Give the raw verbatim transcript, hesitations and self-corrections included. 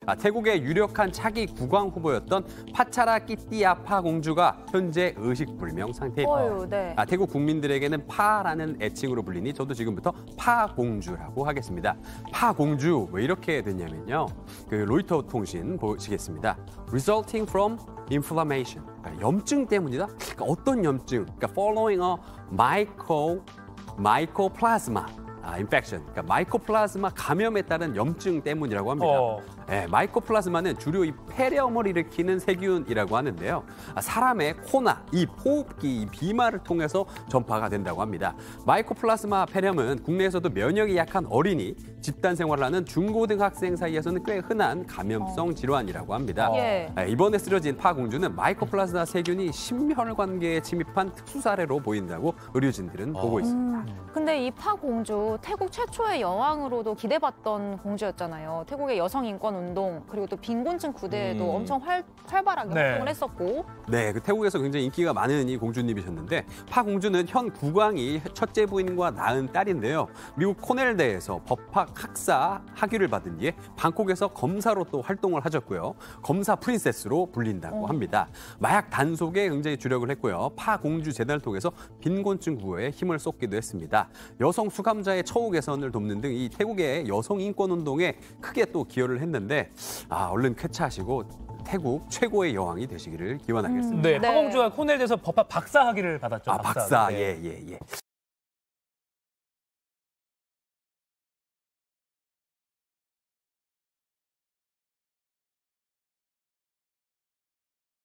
아, 태국의 유력한 차기 국왕 후보였던 파차라 끼띠아파 공주가 현재 의식불명 상태입니다. 어휴, 네. 아, 태국 국민들에게는 파라는 애칭으로 불리니 저도 지금부터 파공주라고 하겠습니다. 파공주 왜 이렇게 됐냐면요. 그 로이터 통신 보시겠습니다. Resulting from inflammation. 그러니까 염증 때문이다. 그러니까 어떤 염증? 그러니까 following a myco mycoplasma 아, infection. 그러니까 마이코플라즈마 감염에 따른 염증 때문이라고 합니다. 어. 네, 마이코플라즈마는 주로 이 폐렴을 일으키는 세균이라고 하는데요. 아, 사람의 코나 이 호흡기, 이 비말을 통해서 전파가 된다고 합니다. 마이코플라즈마 폐렴은 국내에서도 면역이 약한 어린이, 집단 생활을 하는 중고등학생 사이에서는 꽤 흔한 감염성 질환이라고 합니다. 예. 네, 이번에 쓰러진 파공주는 마이코플라즈마 세균이 심혈관계에 침입한 특수 사례로 보인다고 의료진들은 보고 있습니다. 근데 이 파공주 태국 최초의 여왕으로도 기대받던 공주였잖아요. 태국의 여성 인권 운동 그리고 또 빈곤층 구대에도 음. 엄청 활, 활발하게 네. 활동을 했었고. 네, 그 태국에서 굉장히 인기가 많은 이 공주님이셨는데 파 공주는 현 국왕이 첫째 부인과 낳은 딸인데요. 미국 코넬대에서 법학 학사 학위를 받은 뒤에 방콕에서 검사로 또 활동을 하셨고요. 검사 프린세스로 불린다고 어. 합니다. 마약 단속에 굉장히 주력을 했고요. 파 공주 재단을 통해서 빈곤층 구호에 힘을 쏟기도 했습니다. 여성 수감자의 처우 개선을 돕는 등 이 태국의 여성 인권 운동에 크게 또 기여를 했는데 아, 얼른 쾌차하시고 태국 최고의 여왕이 되시기를 기원하겠습니다. 네, 네. 파공주가 코넬에서 법학 박사 학위를 받았죠. 아, 박사. 네. 예, 예, 예.